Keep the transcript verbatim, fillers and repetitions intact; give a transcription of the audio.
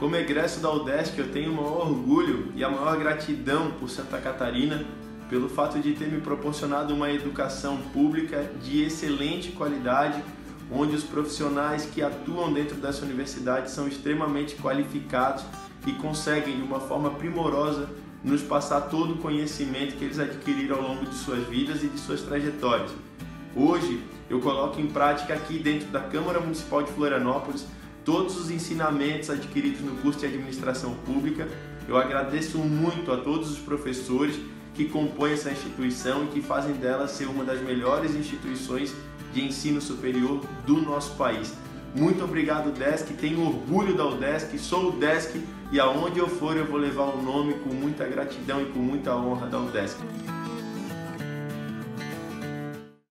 Como egresso da UDESC, eu tenho o maior orgulho e a maior gratidão por Santa Catarina pelo fato de ter me proporcionado uma educação pública de excelente qualidade, onde os profissionais que atuam dentro dessa universidade são extremamente qualificados e conseguem, de uma forma primorosa, nos passar todo o conhecimento que eles adquiriram ao longo de suas vidas e de suas trajetórias. Hoje, eu coloco em prática aqui dentro da Câmara Municipal de Florianópolis todos os ensinamentos adquiridos no curso de Administração Pública. Eu agradeço muito a todos os professores que compõem essa instituição e que fazem dela ser uma das melhores instituições de ensino superior do nosso país. Muito obrigado, UDESC, tenho orgulho da UDESC, sou UDESC e aonde eu for eu vou levar o nome com muita gratidão e com muita honra da UDESC.